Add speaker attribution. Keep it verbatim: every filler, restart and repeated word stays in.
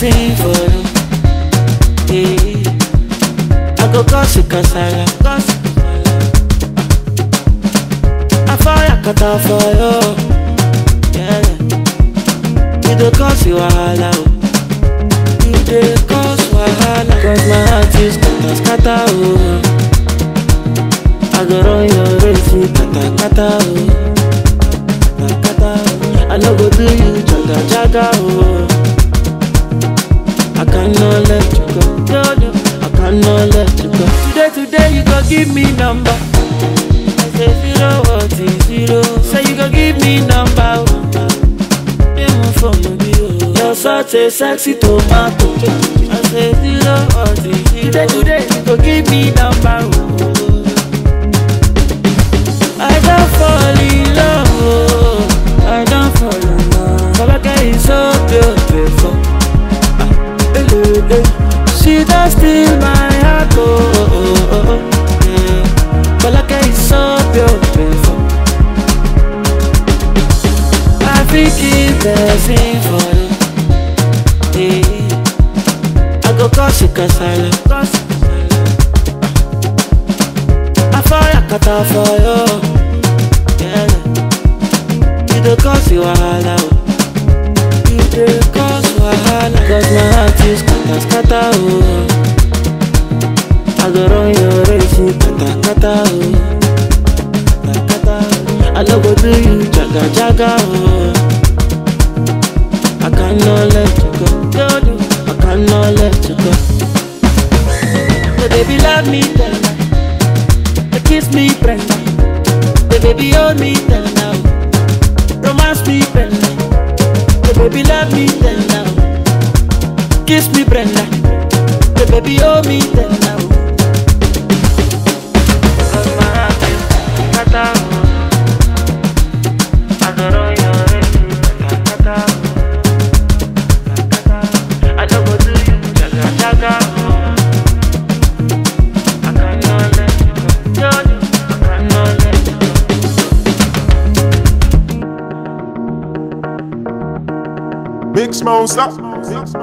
Speaker 1: blessing for you. Yeah. I go cause you casala, cause I fire kata for you. Yeah. You dey cause you wahala, you dey cause wahala. Cause my heart is kata kata oh. I go run your race, kata kata oh. Kata kata oh. I no go do you jaga jaga oh. I cannot let you go, no, no, I cannot let you go. Today, today you go give me number. I say zero, what is zero? Say you go give me number. You're such a sexy tomato. I say zero, what is zero? Today, today you go give me number. I don't fall in love, I don't fall in love. Falake is so beautiful. She does steal my heart, oh, oh, oh, oh. Yeah. Falake is so beautiful. I think it's blessing for you. Yeah. I go cause you casala, cause I fire kata for you. Yeah. You don't cause you wahala, you don't cause wahala. Cause my heart is kata kata oh. I go run your race, kata kata oh. Kata kata oh. I no go do you jaga jaga oh. I cannot let you go, no, no, I cannot let you go. So baby love me tender, they kiss me Brenda, the baby hold me tender, romance me Brenda, the baby love me tender, kiss me Brenda, the baby hold me tender. Cause my heart is kata oh. I go run your race, kata kata oh. Kata kata oh. I no go do you jaga jaga oh. I cannot let you go, no, no, I cannot let you go.
Speaker 2: Big Smoke, stop.